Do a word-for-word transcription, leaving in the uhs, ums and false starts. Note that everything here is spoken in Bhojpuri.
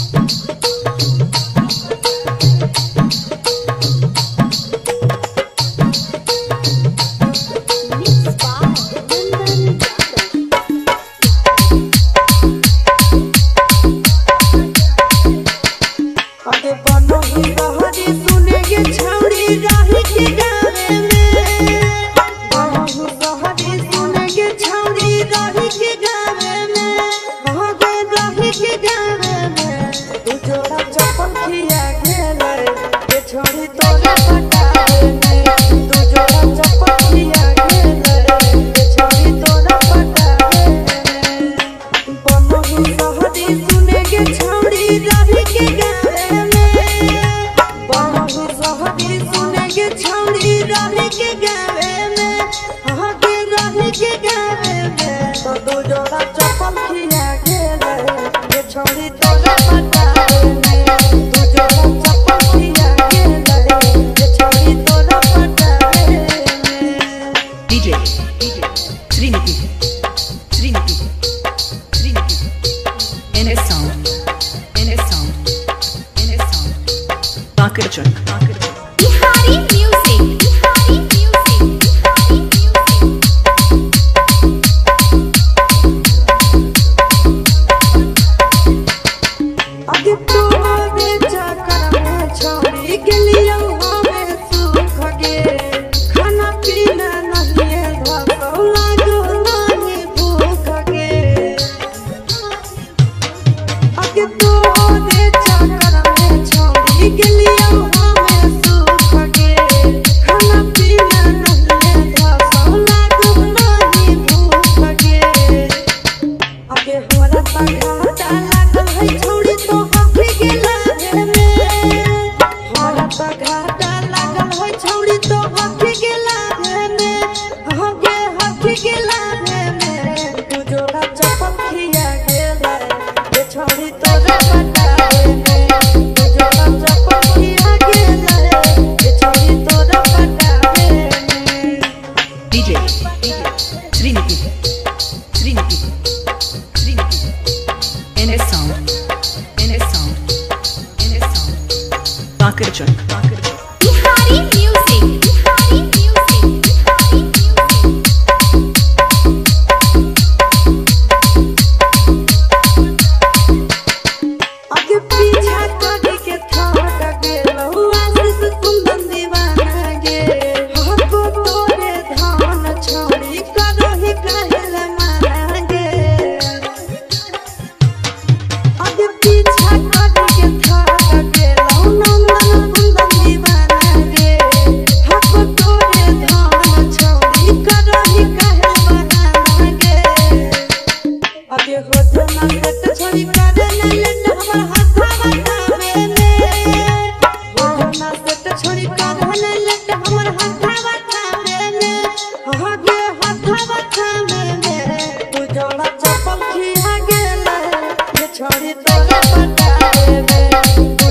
जोड़ा चप्पल खिया गेले के छोड़ी तोरा पटावे में। तू जोड़ा चप्पल खिया गेले के छोड़ी तोरा पटावे में। बनहु सहरी सुने के छौड़ी रही के गावे में। बनहु सहरी सुने के छौड़ी रही के गावे में। हाँ के रही के गावे में। तो तू जोड़ा चप्पल खिया गेले के छोड़ी तोरा पटावे में। तू जोड़ा चप्पल खिया गेले के छोड़ी तोरा पटावे में। DJ DJ Sreenith Sreenith Sreenith N S sound N S sound N S sound Pakirchak Bihari music Bihari music Bihari music आगे तो आगे चक्कर में छोड़ी गेलियो हमें सुख गे। खाना पीना नहीं है धसौ लागो नहीं भूख गे। आगे तो आगे चक्कर में छोड़ी गेलियो हमें सुख गे। खाना पीना नहीं है धसौ लागो नहीं भूख गे। आगे होला घाटा लागल है छौड़ी तो हफी के लागे में। होला घाटा लागल है छौड़ी तो हफी के लागे में। हगे हफी के लागे में। तू जोड़ा चप्पल खिया गेले के छौड़ी तोरा पटावे में। तू जोड़ा चप्पल खिया गेले के छौड़ी तोरा पटावे में। DJ Sreenith Sreenith Sreenith N S sound N S sound N S sound Pakirchak Bihari music Bihari music Bihari music आगे पीछा करी के थक गेलौ आशीष कुंदन दीवाना गे। हको तोरे धान छोड़ी करही कहले माना गे। आगे पीछा करी के थक गेलौ नंदन कुंदन दीवाना गे। हको तोरे धान छोड़ी करही कहले माना गे। आगे हो जना सेट छोड़ी करे न लेट हमर हाथा बतावे में। हो जना सेट छोड़ी करे न लेट हमर हाथा बतावे में। आगे हाथा बतावे में। तू जोड़ा चप्पल खिया गेले के छोड़ी तोरा पटावे में।